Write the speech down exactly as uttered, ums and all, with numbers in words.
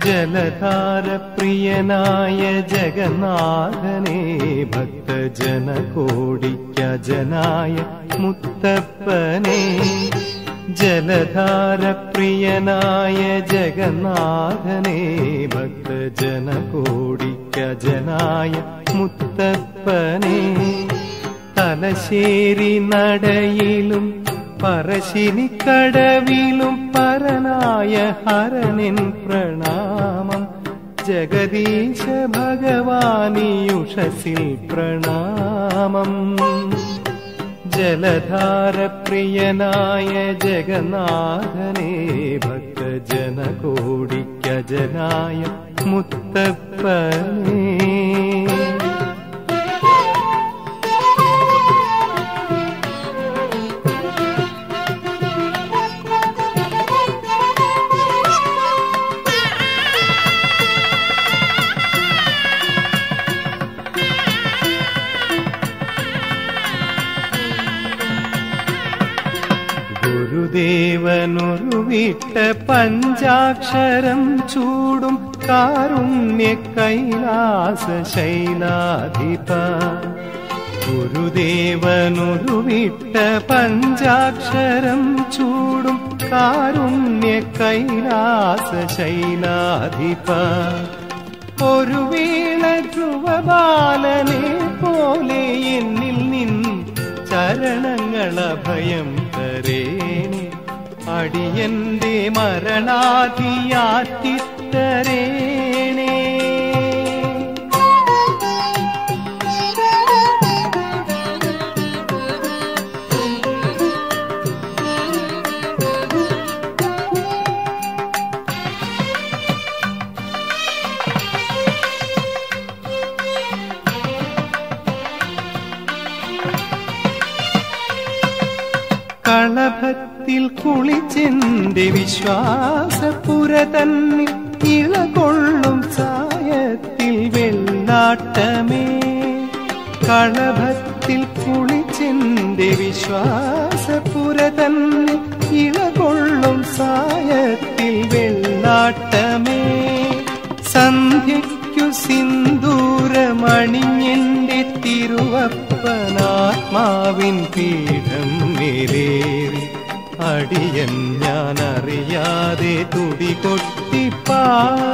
ജലധാരപ്രിയനായ ജഗന്നാഥനെ ഭക്തജനകോടിക്കജനായ മുത്തപ്പനെ ജലധാരപ്രിയനായ ജഗന്നാഥനെ ഭക്തജനകോടിക്കജനായ മുത്തപ്പനെ തലശ്ശേരി നടയിലും പറശ്ശിനിക്കടവിലും പരനായ ഹരനിൻ പ്രണാമം ജഗദീശ ഭഗവാനിയുഷസിൽ പ്രണാമം ജലധാരപ്രിയനായ ജഗന്നാഥനെ ഭക്തജനകോടിക്കജനായ മുത്തപ്പനെ ഗുരുദേവനുരുവിട്ട പഞ്ചാക്ഷരം ചൂടും കാരുണ്യ കൈലാസ ശൈലാധിപ ഗുരുദേവനുരുവിട്ട പഞ്ചാക്ഷരം ചൂടും കാരുണ്യ കൈലാസ ശൈലാധിപ ഒരു വീണ ധ്രുവബാലനെ പോലെ എന്നിൽ നിൻ ചരണങ്ങളഭയം തരേണേ അടിയന്റെ മരണാധിയാറ്റിത്തരേണേ കളഭത്തിൽ കുളിച്ചെന്റെ വിശ്വാസപുര തന്നിൽ ഇളകൊള്ളും സായത്തിൽ വെള്ളാട്ടമേ കളഭത്തിൽ കുളിച്ചെന്റെ വിശ്വാസപുര തന്നിൽ ഇളകൊള്ളും സായത്തിൽ വെള്ളാട്ടമേ സന്ധ്യയ്ക്കു സിന്ദൂരമണിഞ്ഞെന്റെ തിരുവപ്പനാത്മാവിൻ പീഠം അടിയൻ ഞാൻ അറിയാതെ തുടി കൊട്ടി പാടി